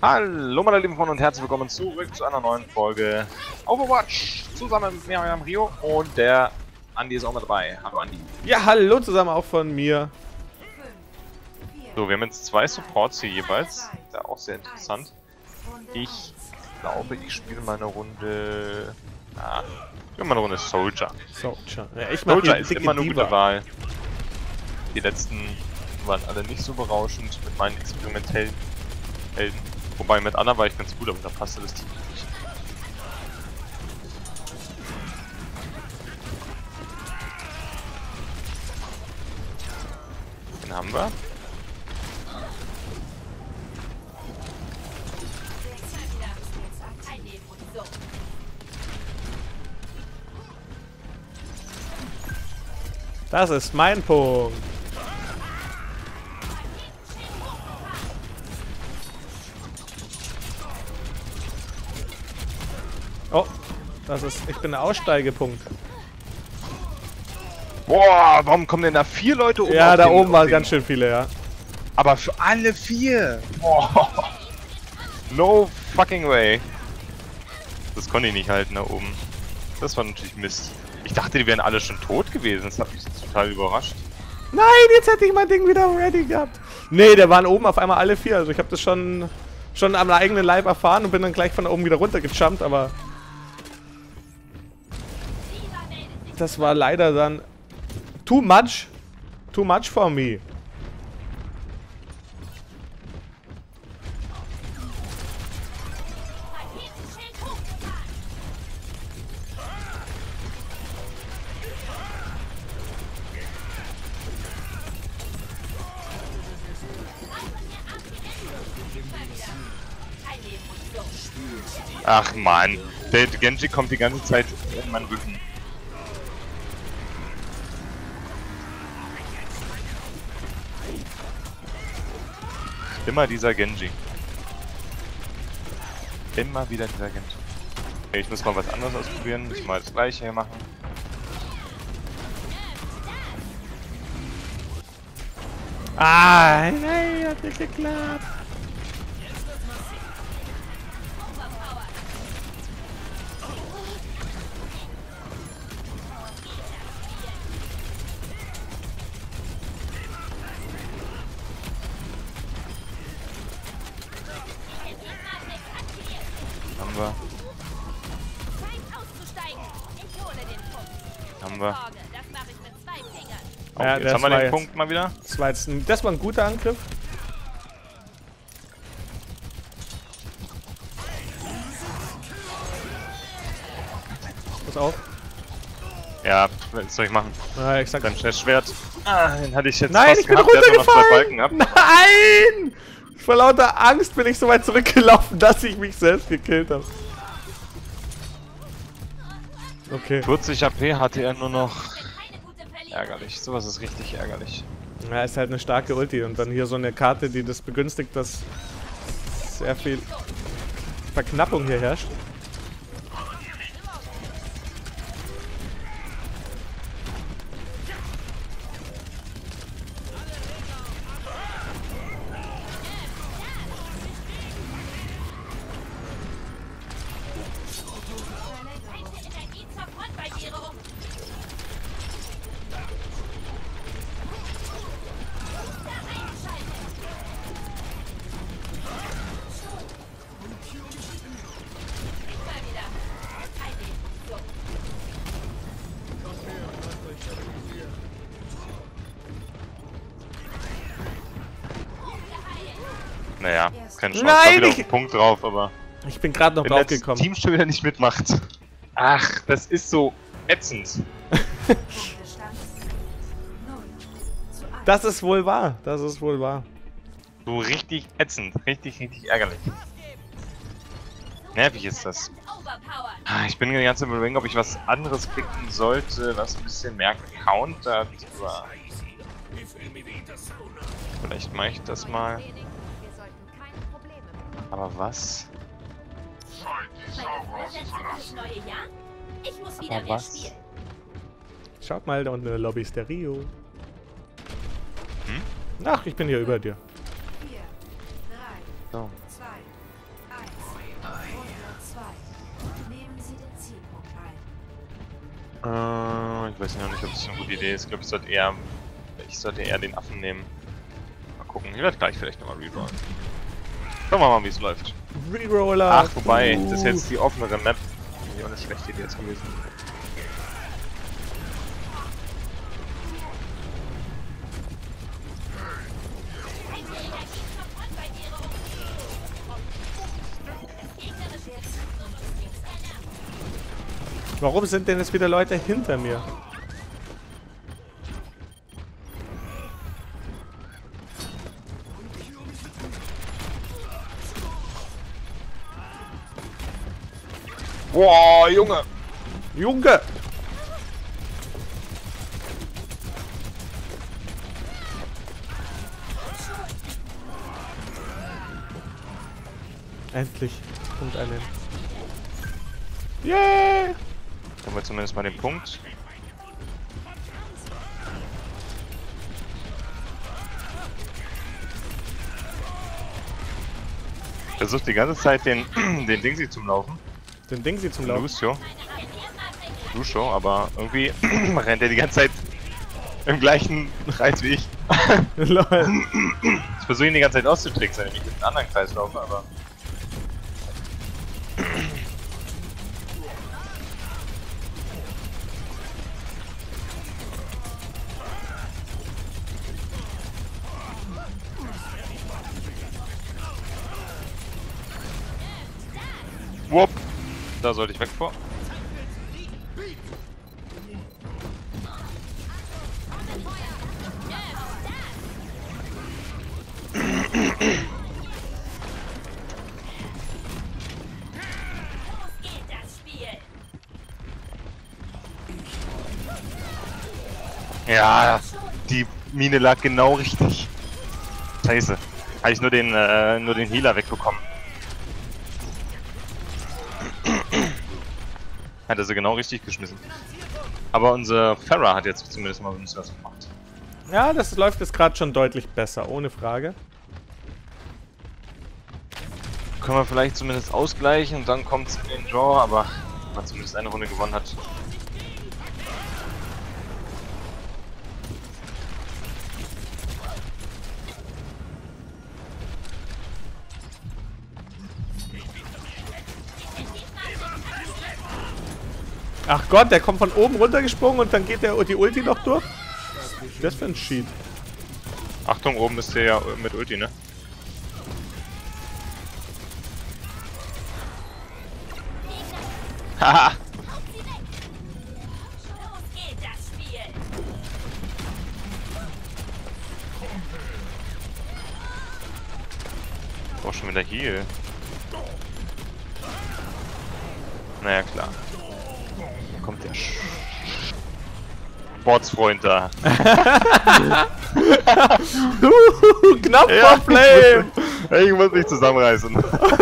Hallo meine lieben Freunde und herzlich willkommen zurück zu einer neuen Folge Overwatch. Zusammen mit mir, eurem Rio, und der Andi ist auch mit dabei. Hallo Andi. Ja, hallo zusammen auch von mir. So, wir haben jetzt zwei Supports hier jeweils. Ist ja auch sehr interessant. Ich glaube, ich spiele mal eine Runde... ich spiele mal eine Runde Soldier. Soldier. Ja, ich mache Soldier ist immer eine gute Wahl. Die letzten waren alle nicht so berauschend mit meinen experimentellen Helden. Wobei mit Anna war ich ganz gut, aber da passte das Team nicht. Den haben wir. Das ist mein Punkt. Oh, das ist. Ich bin der Aussteigepunkt. Boah, warum kommen denn da 4 Leute oben? Ja, da oben waren ganz schön viele, ja. Aber für alle 4! Boah. No fucking way. Das konnte ich nicht halten da oben. Das war natürlich Mist. Ich dachte, die wären alle schon tot gewesen. Das hat mich jetzt total überrascht. Nein, jetzt hätte ich mein Ding wieder ready gehabt. Nee, da waren oben auf einmal alle 4. Also ich habe das schon am eigenen Leib erfahren und bin dann gleich von da oben wieder runtergejumpt, aber... Das war leider dann... Too much for me. Ach man, der Genji kommt die ganze Zeit in meinen Rücken. Immer dieser Genji. Immer wieder dieser Genji. Okay, ich muss mal was anderes ausprobieren. Muss mal das gleiche hier machen. Ah, nein, hat nicht geklappt. Haben wir. Haben wir. Oh, Ja, jetzt haben wir den Punkt mal wieder. Das war ein guter Angriff. Pass auf. Ja, was soll ich machen? Ja, ich sag... Dann Schwert. Den hatte ich jetzt Nein, fast ich bin gehabt. Der hat noch noch 2 Balken runtergefallen! gehabt. Nein! Vor lauter Angst bin ich so weit zurückgelaufen, dass ich mich selbst gekillt habe. Okay. 40 AP hatte er nur noch. Ärgerlich. Sowas ist richtig ärgerlich. Ja, ist halt eine starke Ulti und dann hier so eine Karte, die das begünstigt, dass sehr viel Verknappung hier herrscht. Naja, keine Chance. Nein, Wieder auf den Punkt drauf, aber. Ich bin gerade noch wenn das draufgekommen. Team schon wieder nicht mitmacht. Ach, das ist so ätzend. Das ist wohl wahr. Das ist wohl wahr. So richtig ätzend. Richtig ärgerlich. Nervig ist das. Ich bin die ganze Zeit überlegen, ob ich was anderes klicken sollte, was ein bisschen mehr countert. Aber vielleicht mache ich das mal. Aber was? Aber was? Schaut mal, da unten in der Lobby ist der Rio. Hm? Ach, ich bin hier über dir. So. Ich weiß noch nicht, ob das eine gute Idee ist. Ich glaube, ich sollte eher den Affen nehmen. Mal gucken. Ich werde gleich vielleicht nochmal rerollen. Schauen wir mal, wie es läuft. Reroller. Ach, wobei, das ist jetzt die offenere Map. Die auch eine schlechte Idee jetzt gewesen. Warum sind denn jetzt wieder Leute hinter mir? Boah, Junge! Junge! Endlich. Punkt einnehmen. Yeah! Haben wir zumindest mal den Punkt. Versucht die ganze Zeit den Dingsy zum Laufen. Den Dingsy zum Laufen. Lucio, aber irgendwie rennt er die ganze Zeit im gleichen Kreis wie ich. Lol. Ich versuche ihn die ganze Zeit auszutricksen, wenn ich in einen anderen Kreis laufe, aber... Wupp! Da sollte ich weg vor. Ja, die Mine lag genau richtig. Scheiße. Habe ich nur den Healer wegbekommen. Hat er sie genau richtig geschmissen. Aber unser Pharah hat jetzt zumindest mal was gemacht. Ja, das läuft jetzt gerade schon deutlich besser, ohne Frage. Können wir vielleicht zumindest ausgleichen und dann kommt es in den Draw, aber wenn man zumindest eine Runde gewonnen hat. Ach Gott, der kommt von oben runtergesprungen und dann geht die Ulti noch durch? Was ist das für ein Cheat? Achtung, oben ist der ja mit Ulti, ne? Haha! Brauch schon wieder Heal. Naja, klar. Da kommt der Sportsfreund da. Knapp vor Flame! Ich muss mich zusammenreißen.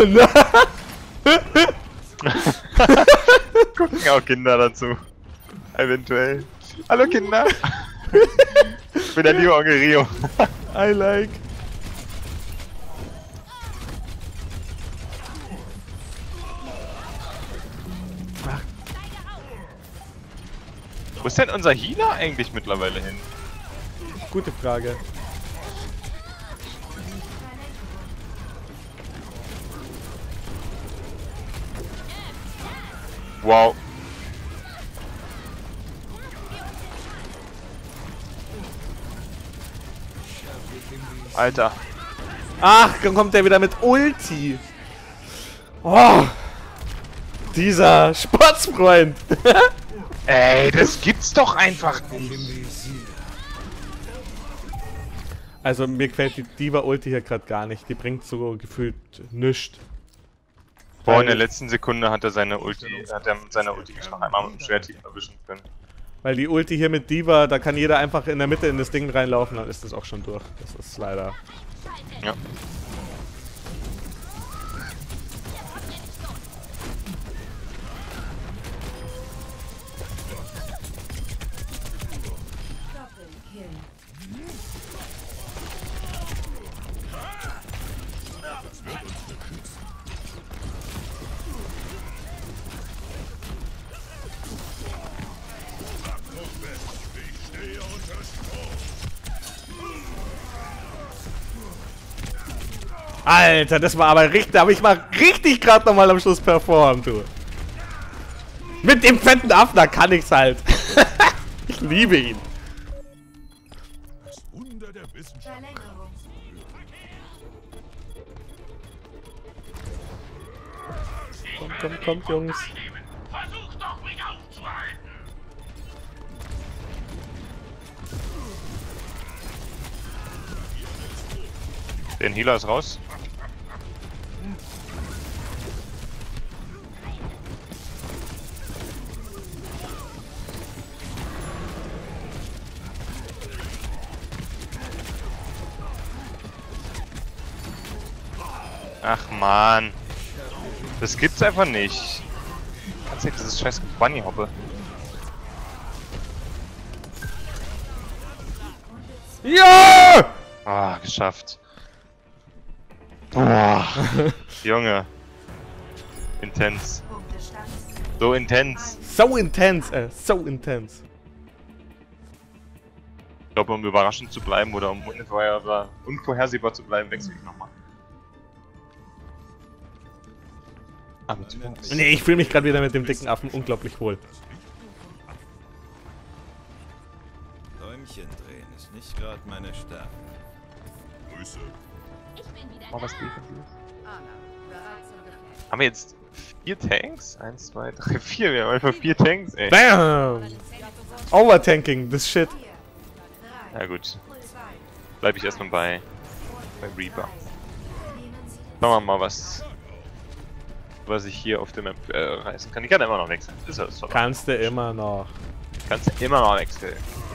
Gucken auch Kinder dazu. Eventuell. Hallo Kinder! Ich bin der liebe Onkel Rio. I like. Wo ist denn unser Healer eigentlich mittlerweile hin? Gute Frage. Wow. Alter. Ach, dann kommt der wieder mit Ulti. Oh. Dieser Sportsfreund. Ey, das gibt's doch einfach nicht. Also mir gefällt die Diva-Ulti hier gerade gar nicht. Die bringt so gefühlt nichts. Boah, in der letzten Sekunde hat er seine Ulti, mit seiner Ulti noch einmal mit dem Schwerthieb erwischen können. Weil die Ulti hier mit Diva, da kann jeder einfach in der Mitte in das Ding reinlaufen, dann ist das auch schon durch. Das ist leider... Ja. Alter, das war aber richtig, da habe ich mal richtig gerade nochmal am Schluss performt, du. Mit dem fetten Affen, da kann ich's halt. Ich liebe ihn. Das Wunder der Wissenschaft. Kommt, Jungs. Versuch doch, mich aufzuhalten. Den Healer ist raus. Ach man. Das gibt's einfach nicht. Ganz ehrlich, dieses scheiß Bunny-Hoppe. Ja! Ah, geschafft. Boah. Junge. Intens. So intens. So intens, so intens. Ich glaube, um überraschend zu bleiben oder um unvorhersehbar zu bleiben, wechsle ich nochmal. Nee, ich fühle mich gerade wieder mit dem dicken Affen unglaublich wohl. Däumchen drehen ist nicht gerade meine Stärke. Grüße. Oh, was haben wir jetzt 4 Tanks? 1, 2, 3, 4. Wir haben einfach 4 Tanks, ey. Bam! Overtanking, this shit. Na gut. Bleib ich erstmal bei Reaper. Schauen wir mal, was ich hier auf der Map reißen kann. Ich kann immer noch wechseln. Ist das so? Kannst du immer noch. Kannst du immer noch wechseln.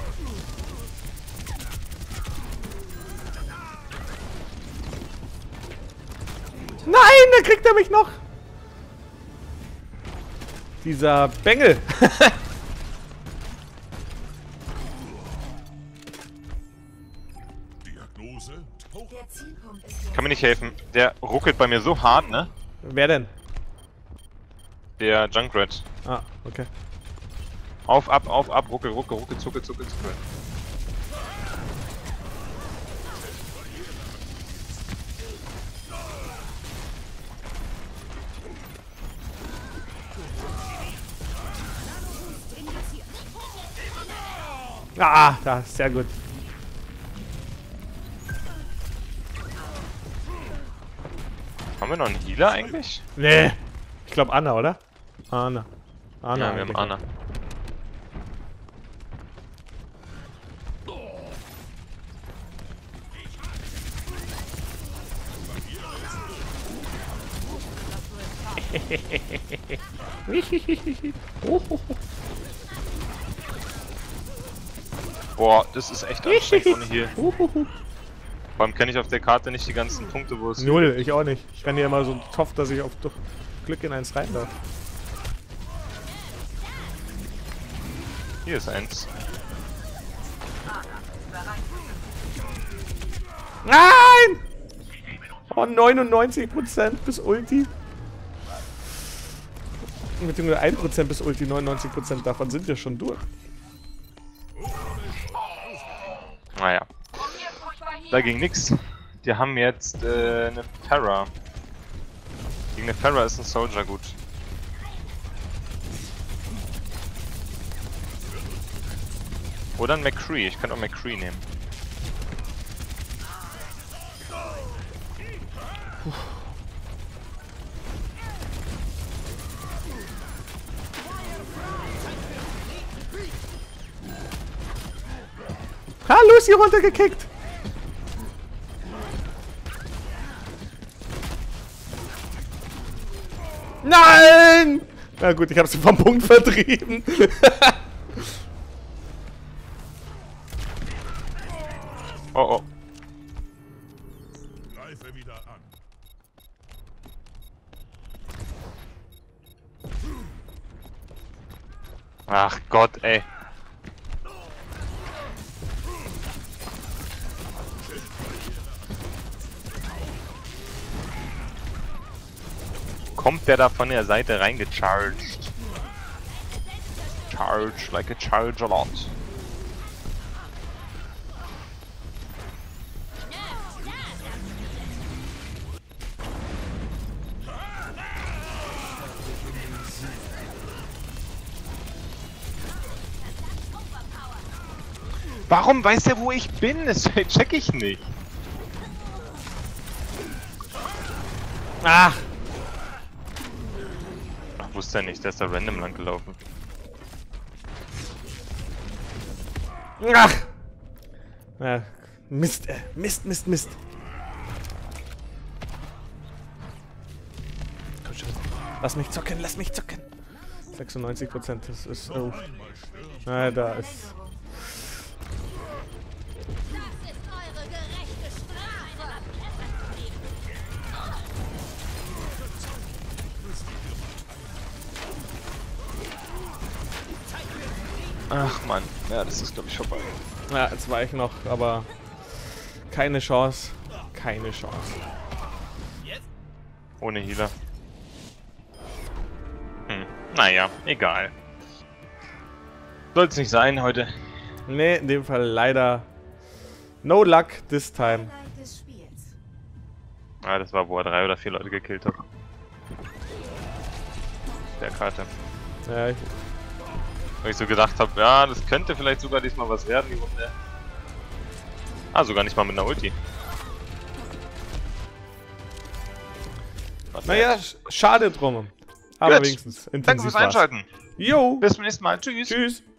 Nein, da kriegt er mich noch. Dieser Bengel. Diagnose. Kann mir nicht helfen. Der ruckelt bei mir so hart, ne? Wer denn? Der Junkrat. Ah, okay. Auf, ab, ruckel, ruckel, ruckel, zuckel, zuckel, zuckel. Ah, da, sehr gut. Haben wir noch einen Healer eigentlich? Nee. Ich glaube Anna, oder? Anna. Ja, wir haben Anna. Boah, das ist echt anstrengend ohne hier. Vor allem kenne ich auf der Karte nicht die ganzen Punkte, wo es... Null, ich auch nicht. Ich kann hier immer so hoffe, dass ich auf Glück in eins rein darf. Hier ist eins. Nein! Oh, 99% bis Ulti. Beziehungsweise 1% bis Ulti, 99% davon sind wir schon durch. Naja. Da ging nix. Die haben jetzt eine Pharah. Gegen eine Pharah ist ein Soldier gut. Oder ein McCree. Ich kann auch McCree nehmen. Ha, Lucy runtergekickt! Nein! Na gut, ich habe sie vom Punkt vertrieben. Oh oh. Greife wieder an. Ach Gott, ey. Kommt der da von der Seite reingecharged? Charge like a charge a lot. Warum weiß der, wo ich bin? Das check ich nicht. Ach! Ach, wusste er nicht, der ist da random lang gelaufen. Ach! Ja, Mist, Mist, Mist, Mist. Komm schon. Lass mich zocken, lass mich zocken. 96%, das ist... Oh. Na, da ist... Das ist eure gerechte Strafe. Ach Mann, ja, das ist glaube ich vorbei. Ja, jetzt war ich noch, aber... Keine Chance. Keine Chance. Ohne Healer. Naja, egal. Soll's nicht sein heute. Nee, in dem Fall leider... No luck this time. Des Spiels. Ah, das war, wo er 3 oder 4 Leute gekillt hat. Der Karte. Ja, Weil ich so gedacht habe, ja, das könnte vielleicht sogar diesmal was werden, die Runde. Ah, sogar nicht mal mit einer Ulti. naja, schade drum. Aber Gut. wenigstens intensiv Danke fürs war's. Einschalten. Jo! Bis zum nächsten Mal. Tschüss. Tschüss!